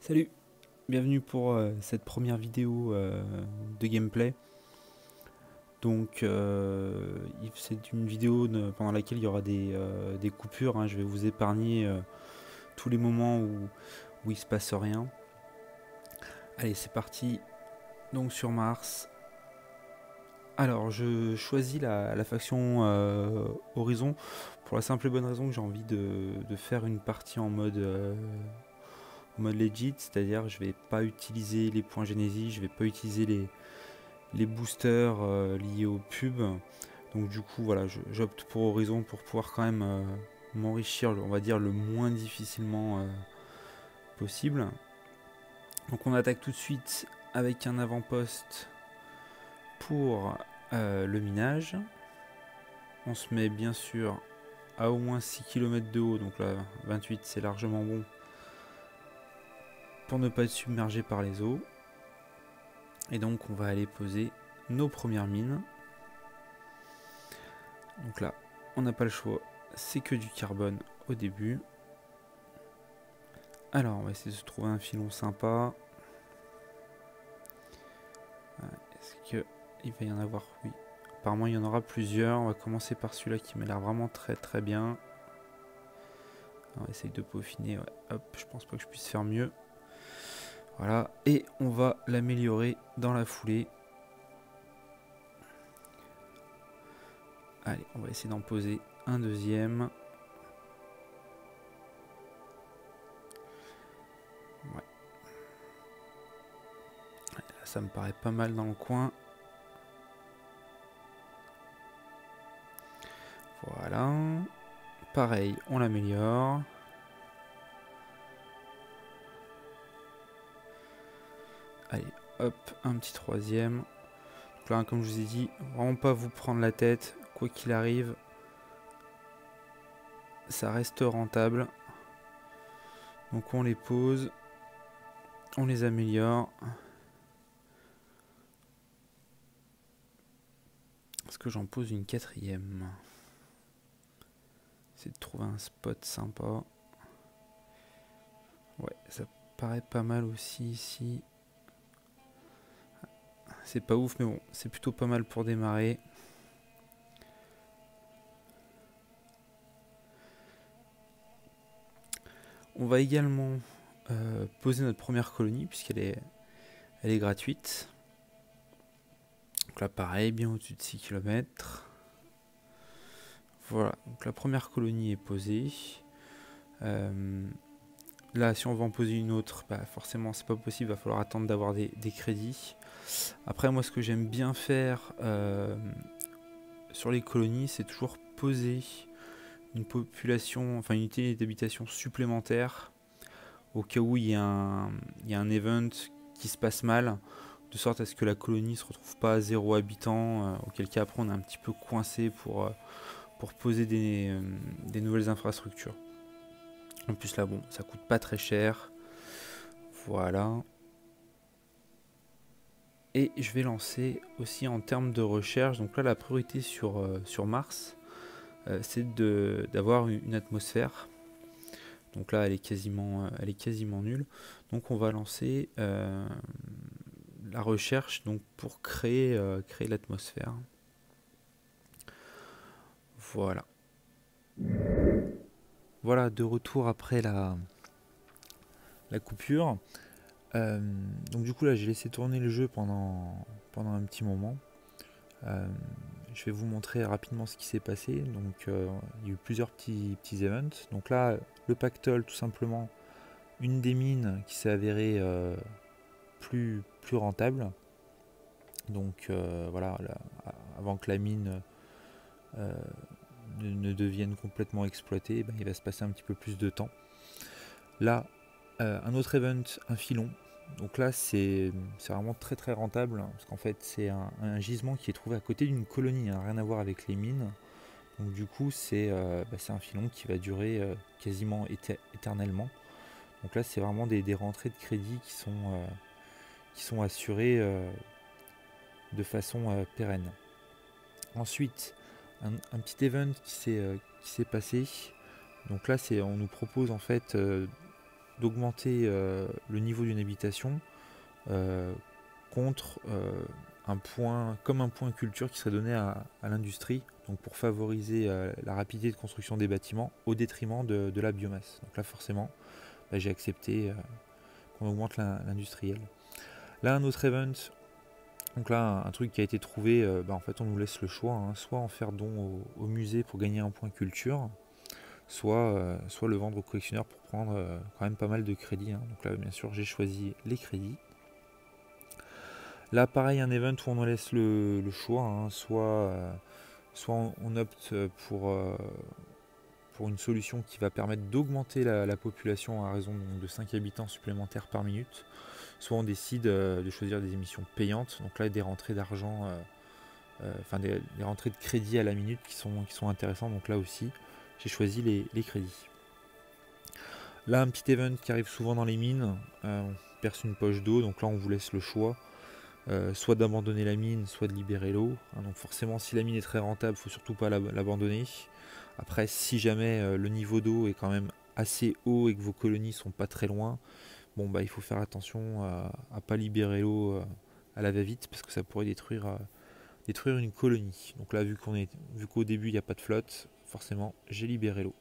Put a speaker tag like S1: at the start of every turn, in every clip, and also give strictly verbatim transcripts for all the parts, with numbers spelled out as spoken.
S1: Salut, bienvenue pour euh, cette première vidéo euh, de gameplay. Donc euh, c'est une vidéo de, pendant laquelle il y aura des, euh, des coupures, hein. Je vais vous épargner euh, tous les moments où, où il se passe rien. Allez, c'est parti, donc sur Mars. Alors je choisis la, la faction euh, Horizon pour la simple et bonne raison que j'ai envie de, de faire une partie en mode... Euh, mode legit, c'est-à-dire je vais pas utiliser les points Genesis, je vais pas utiliser les, les boosters euh, liés aux pubs. Donc du coup voilà, j'opte pour Horizon pour pouvoir quand même euh, m'enrichir, on va dire, le moins difficilement euh, possible. Donc on attaque tout de suite avec un avant-poste pour euh, le minage. On se met bien sûr à au moins six kilomètres de haut, donc là vingt-huit c'est largement bon pour ne pas être submergé par les eaux. Et donc on va aller poser nos premières mines. Donc là, on n'a pas le choix, c'est que du carbone au début. Alors, on va essayer de se trouver un filon sympa. Est-ce qu'il va y en avoir? Oui. Apparemment, il y en aura plusieurs. On va commencer par celui-là qui m'a l'air vraiment très très bien. On va essayer de peaufiner. Ouais. Hop, je pense pas que je puisse faire mieux. Voilà, et on va l'améliorer dans la foulée. Allez, on va essayer d'en poser un deuxième. Ouais. Là, ça me paraît pas mal dans le coin. Voilà. Pareil, on l'améliore. Allez, hop, un petit troisième. Donc là, comme je vous ai dit, vraiment pas vous prendre la tête. Quoi qu'il arrive, ça reste rentable. Donc on les pose, on les améliore. Est-ce que j'en pose une quatrième? C'est de trouver un spot sympa. Ouais, ça paraît pas mal aussi ici. C'est pas ouf, mais bon, c'est plutôt pas mal pour démarrer. On va également euh, poser notre première colonie, puisqu'elle est, elle est gratuite. Donc là, pareil, bien au-dessus de six kilomètres. Voilà, donc la première colonie est posée. Euh, là, si on veut en poser une autre, bah forcément, c'est pas possible, il va falloir attendre d'avoir des, des crédits. Après, moi, ce que j'aime bien faire euh, sur les colonies, c'est toujours poser une population, enfin une unité d'habitation supplémentaire au cas où il y, y a un event qui se passe mal, de sorte à ce que la colonie se retrouve pas à zéro habitant, euh, auquel cas après on est un petit peu coincé pour, euh, pour poser des, euh, des nouvelles infrastructures. En plus là, bon, ça coûte pas très cher. Voilà. Et je vais lancer aussi en termes de recherche. Donc là, la priorité sur, euh, sur Mars, euh, c'est d'avoir une atmosphère. Donc là, elle est quasiment, euh, elle est quasiment nulle. Donc on va lancer euh, la recherche donc pour créer, euh, créer l'atmosphère. Voilà. Voilà, de retour après la, la coupure. Euh, donc du coup là, j'ai laissé tourner le jeu pendant, pendant un petit moment. Euh, je vais vous montrer rapidement ce qui s'est passé. Donc euh, il y a eu plusieurs petits, petits events. Donc là, le pactole, tout simplement, une des mines qui s'est avérée euh, plus, plus rentable. Donc euh, voilà, là, avant que la mine euh, ne, ne devienne complètement exploitée, ben, il va se passer un petit peu plus de temps. Là, euh, un autre event, un filon. Donc là, c'est vraiment très très rentable, hein, parce qu'en fait, c'est un, un gisement qui est trouvé à côté d'une colonie, hein, rien à voir avec les mines. Donc du coup, c'est euh, bah, un filon qui va durer euh, quasiment éter éternellement. Donc là, c'est vraiment des, des rentrées de crédit qui sont, euh, qui sont assurées euh, de façon euh, pérenne. Ensuite, un, un petit event qui s'est euh, qui s'est passé. Donc là, c'est on nous propose en fait euh, d'augmenter euh, le niveau d'une habitation euh, contre euh, un point, comme un point culture qui serait donné à, à l'industrie, donc pour favoriser euh, la rapidité de construction des bâtiments au détriment de, de la biomasse. Donc là forcément, bah, j'ai accepté euh, qu'on augmente l'industriel. Là un autre event, donc là un, un truc qui a été trouvé, euh, bah, en fait on nous laisse le choix, hein, soit en faire don au, au musée pour gagner un point culture, soit, euh, soit le vendre au collectionneur pour prendre euh, quand même pas mal de crédits. Hein. Donc là bien sûr j'ai choisi les crédits. Là pareil un event où on nous laisse le, le choix, hein, soit, euh, soit on, on opte pour, euh, pour une solution qui va permettre d'augmenter la, la population à raison de cinq habitants supplémentaires par minute, soit on décide euh, de choisir des émissions payantes, donc là des rentrées d'argent, euh, euh, enfin des, des rentrées de crédit à la minute qui sont, qui sont intéressantes, donc là aussi j'ai choisi les, les crédits. Là un petit event qui arrive souvent dans les mines, euh, on perce une poche d'eau, donc là on vous laisse le choix, euh, soit d'abandonner la mine, soit de libérer l'eau. Hein, donc forcément si la mine est très rentable, il ne faut surtout pas l'abandonner. Après si jamais euh, le niveau d'eau est quand même assez haut et que vos colonies sont pas très loin, bon bah il faut faire attention à ne pas libérer l'eau euh, à la va-vite parce que ça pourrait détruire, euh, détruire une colonie. Donc là vu qu'on est vu qu'au début il n'y a pas de flotte, forcément j'ai libéré l'eau.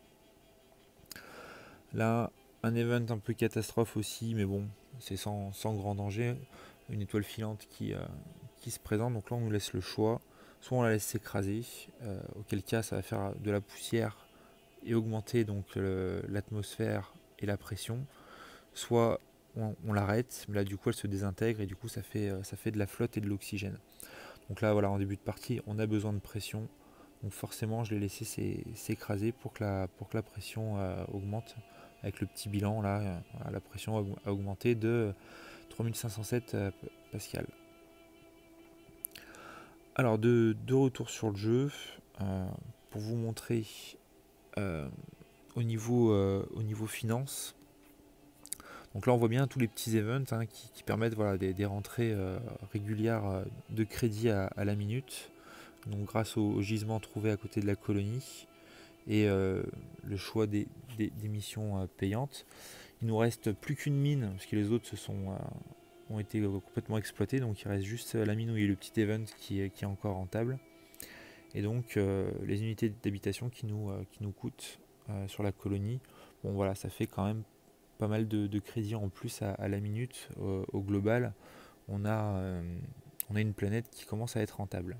S1: Là, un event un peu catastrophe aussi, mais bon, c'est sans, sans grand danger. Une étoile filante qui, euh, qui se présente, donc là on nous laisse le choix. Soit on la laisse s'écraser, euh, auquel cas ça va faire de la poussière et augmenter donc l'atmosphère et la pression. Soit on, on l'arrête, mais là du coup elle se désintègre et du coup ça fait, ça fait de la flotte et de l'oxygène. Donc là voilà, en début de partie, on a besoin de pression. Donc forcément je l'ai laissé s'écraser pour que la, pour que la pression euh, augmente. Avec le petit bilan là, euh, la pression a augmenté de trois mille cinq cent sept euh, pascal. Alors de, de retour sur le jeu, euh, pour vous montrer euh, au, niveau, euh, au niveau finance. Donc là on voit bien tous les petits events hein, qui, qui permettent voilà, des, des rentrées euh, régulières euh, de crédit à, à la minute. Donc grâce aux, aux gisements trouvés à côté de la colonie et euh, le choix des, des, des missions euh, payantes. Il nous reste plus qu'une mine parce que les autres se sont, euh, ont été complètement exploités, donc il reste juste la mine où il y a le petit event qui, qui est encore rentable. Et donc euh, les unités d'habitation qui nous, euh, qui nous coûtent euh, sur la colonie, bon voilà, ça fait quand même pas mal de, de crédits en plus à, à la minute euh, au global. On a, euh, on a une planète qui commence à être rentable.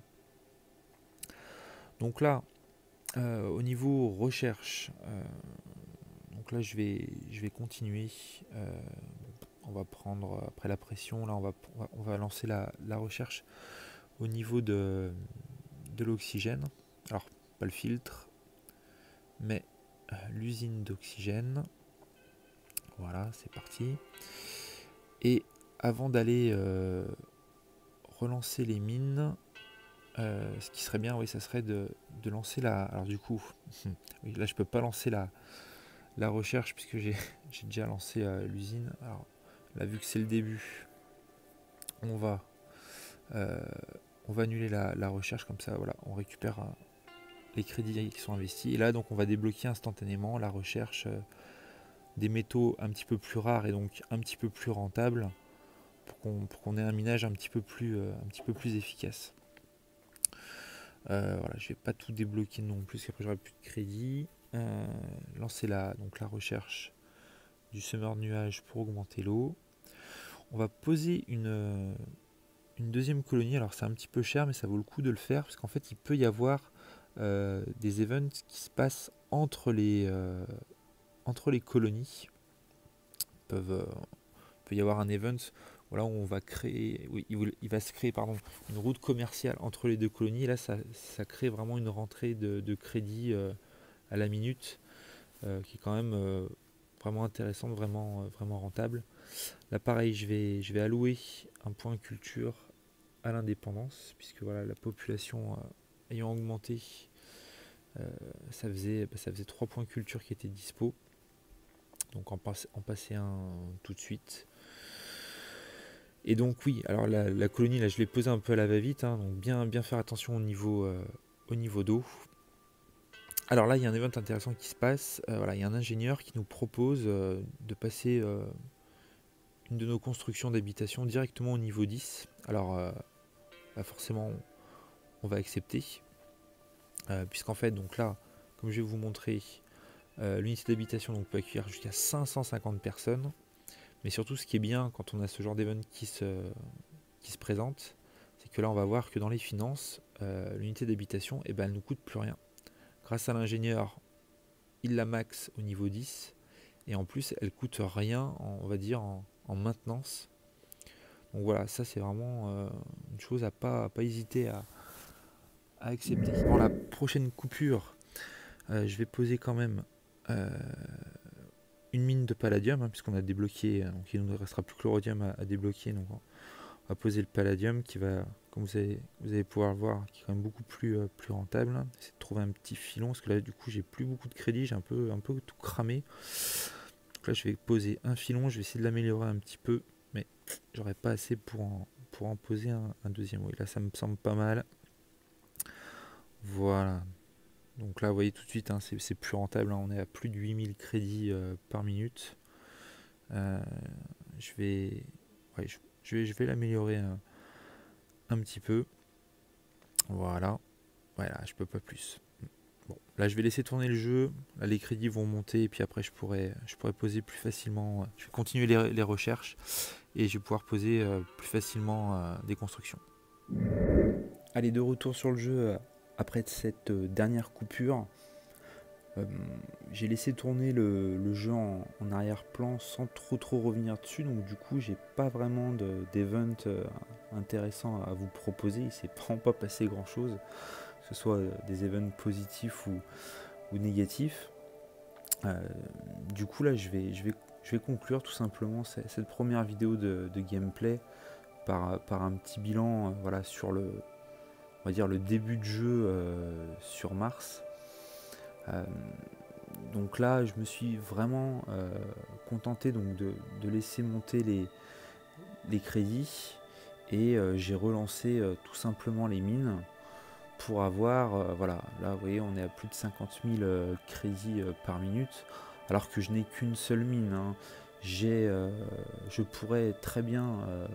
S1: Donc là, euh, au niveau recherche, euh, donc là je vais, je vais continuer. Euh, on va prendre après la pression, là on va, on va, on va lancer la, la recherche au niveau de, de l'oxygène. Alors pas le filtre, mais euh, l'usine d'oxygène. Voilà, c'est parti. Et avant d'aller euh, relancer les mines, euh, ce qui serait bien, oui, ça serait de, de lancer la. Alors du coup, oui, là je peux pas lancer la, la recherche puisque j'ai déjà lancé euh, l'usine. Alors là, vu que c'est le début, on va euh, on va annuler la, la recherche comme ça. Voilà, on récupère euh, les crédits qui sont investis. Et là, donc, on va débloquer instantanément la recherche euh, des métaux un petit peu plus rares et donc un petit peu plus rentables pour qu'on pour qu'on ait un minage un petit peu plus euh, un petit peu plus efficace. Euh, voilà, je vais pas tout débloquer non plus, parce qu'après j'aurai plus de crédit. Euh, lancer la, donc la recherche du semeur de nuages pour augmenter l'eau. On va poser une, une deuxième colonie. Alors c'est un petit peu cher, mais ça vaut le coup de le faire, parce qu'en fait il peut y avoir euh, des events qui se passent entre les, euh, entre les colonies. Il peuvent, euh, peut y avoir un event voilà, où on va créer, oui, il, il va se créer pardon, une route commerciale entre les deux colonies. Et là, ça, ça crée vraiment une rentrée de, de crédit euh, à la minute euh, qui est quand même euh, vraiment intéressante, vraiment, euh, vraiment rentable. Là, pareil, je vais, je vais allouer un point culture à l'indépendance, puisque voilà, la population euh, ayant augmenté, euh, ça faisait, bah, ça faisait trois points culture qui étaient dispo. Donc en, passe, en passer un tout de suite. Et donc oui, alors la, la colonie, là je l'ai posée un peu à la va-vite, hein, donc bien, bien faire attention au niveau, euh, au niveau d'eau.
S2: Alors là, il y a un event intéressant qui se passe. Euh, voilà, il y a un ingénieur qui nous propose euh, de passer euh, une de nos constructions d'habitation directement au niveau dix. Alors, euh, bah forcément, on va accepter. Euh, puisqu'en fait, donc là, comme je vais vous montrer, euh, l'unité d'habitation donc, peut accueillir jusqu'à cinq cent cinquante personnes. Mais surtout, ce qui est bien quand on a ce genre d'événement qui se, qui se présente, c'est que là, on va voir que dans les finances, euh, l'unité d'habitation, eh ben, elle ne nous coûte plus rien. Grâce à l'ingénieur, il la max au niveau dix. Et en plus, elle coûte rien, en- on va dire, en, en maintenance. Donc voilà, ça c'est vraiment euh, une chose à pas, à pas hésiter à, à accepter. Pour la prochaine coupure, euh, je vais poser quand même euh, une mine de palladium, hein, puisqu'on a débloqué, donc il ne nous restera plus que le rhodium à, à débloquer. Donc on va poser le palladium qui va, comme vous allez, vous allez pouvoir le voir, qui est quand même beaucoup plus, euh, plus rentable. C'est de trouver un petit filon, parce que là du coup j'ai plus beaucoup de crédit, j'ai un peu, un peu tout cramé. Donc là je vais poser un filon, je vais essayer de l'améliorer un petit peu, mais j'aurais pas assez pour en, pour en poser un, un deuxième. Oui, là ça me semble pas mal. Voilà. Donc là vous voyez tout de suite, hein, c'est plus rentable, hein, on est à plus de huit mille crédits euh, par minute. Euh, je vais, ouais, je, je vais, je vais l'améliorer un, un petit peu. Voilà. Voilà, je peux pas plus. Bon, là je vais laisser tourner le jeu. Là les crédits vont monter et puis après je pourrais, je pourrais poser plus facilement. Je vais continuer les, les recherches et je vais pouvoir poser euh, plus facilement euh, des constructions.
S1: Allez, de retour sur le jeu euh, après cette euh, dernière coupure. Euh, j'ai laissé tourner le, le jeu en, en arrière-plan sans trop trop revenir dessus, donc du coup j'ai pas vraiment d'event euh, intéressant à vous proposer. Il s'est vraiment pas passé grand chose, que ce soit euh, des events positifs ou, ou négatifs. Euh, du coup là je vais, je, vais, je vais conclure tout simplement cette, cette première vidéo de, de gameplay par, par un petit bilan euh, voilà, sur le, on va dire le début de jeu euh, sur Mars. Euh, donc là, je me suis vraiment euh, contenté donc de, de laisser monter les, les crédits et euh, j'ai relancé euh, tout simplement les mines pour avoir, euh, voilà, là vous voyez, on est à plus de cinquante mille euh, crédits euh, par minute, alors que je n'ai qu'une seule mine. Hein. J'ai, euh, je pourrais très bien euh,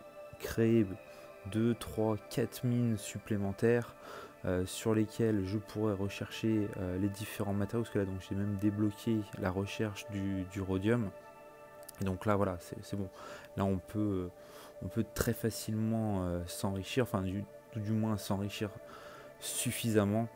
S1: créer deux, trois, quatre mines supplémentaires euh, sur lesquelles je pourrais rechercher euh, les différents matériaux, parce que là donc j'ai même débloqué la recherche du, du rhodium. Et donc là voilà, c'est bon. Là on peut, on peut très facilement euh, s'enrichir, enfin du, du moins s'enrichir suffisamment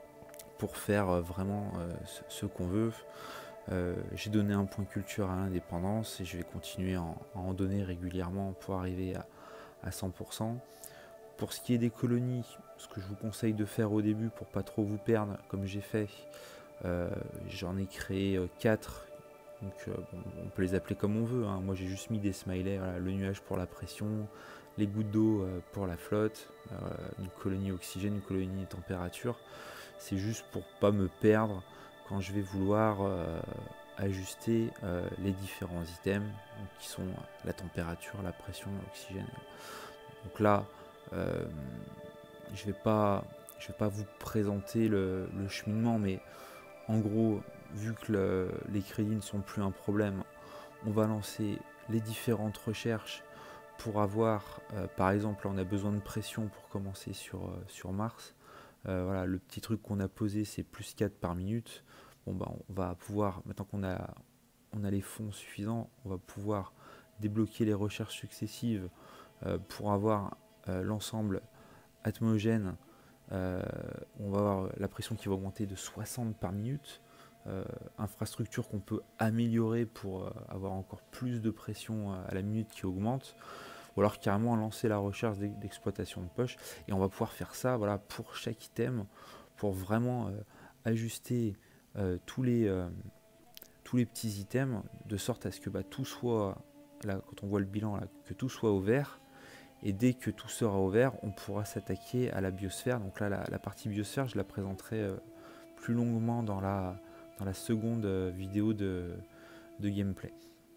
S1: pour faire euh, vraiment euh, ce, ce qu'on veut. Euh, j'ai donné un point culture à l'indépendance et je vais continuer à en, à en donner régulièrement pour arriver à, à cent pour cent. Pour ce qui est des colonies, ce que je vous conseille de faire au début pour pas trop vous perdre, comme j'ai fait, euh, j'en ai créé quatre. Donc euh, bon, on peut les appeler comme on veut. Hein. Moi j'ai juste mis des smileys, voilà, le nuage pour la pression, les gouttes d'eau euh, pour la flotte, euh, une colonie oxygène, une colonie température. C'est juste pour pas me perdre quand je vais vouloir euh, ajuster euh, les différents items donc, qui sont la température, la pression, l'oxygène. Donc là, euh, je vais pas, je vais pas vous présenter le, le cheminement, mais en gros, vu que le, les crédits ne sont plus un problème, on va lancer les différentes recherches pour avoir, euh, par exemple, là, on a besoin de pression pour commencer sur, euh, sur Mars. Euh, voilà, le petit truc qu'on a posé, c'est plus quatre par minute. Bon, bah, on va pouvoir, maintenant qu'on a, on a les fonds suffisants, on va pouvoir débloquer les recherches successives euh, pour avoir euh, l'ensemble atmogène. Euh, on va avoir la pression qui va augmenter de soixante par minute. Euh, infrastructure qu'on peut améliorer pour euh, avoir encore plus de pression à la minute qui augmente, ou alors carrément lancer la recherche d'exploitation de poche, et on va pouvoir faire ça voilà, pour chaque item, pour vraiment euh, ajuster euh, tous, les, euh, tous les petits items, de sorte à ce que bah, tout soit, là, quand on voit le bilan, là, que tout soit au vert, et dès que tout sera au vert, on pourra s'attaquer à la biosphère. Donc là, la, la partie biosphère, je la présenterai euh, plus longuement dans la, dans la seconde euh, vidéo de, de gameplay.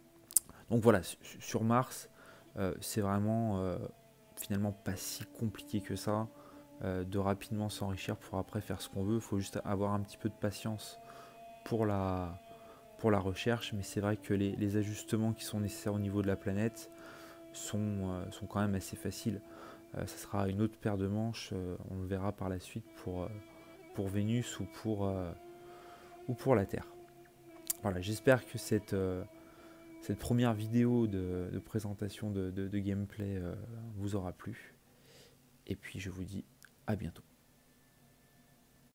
S1: Donc voilà, sur Mars, euh, c'est vraiment euh, finalement pas si compliqué que ça. euh, de rapidement s'enrichir pour après faire ce qu'on veut. Il faut juste avoir un petit peu de patience pour la, pour la recherche, mais c'est vrai que les, les ajustements qui sont nécessaires au niveau de la planète sont, euh, sont quand même assez faciles. Euh, ça sera une autre paire de manches, euh, on le verra par la suite pour, euh, pour Vénus ou pour, euh, ou pour la Terre. Voilà, j'espère que cette, euh, cette première vidéo de, de présentation de, de, de gameplay euh, vous aura plu. Et puis je vous dis à bientôt.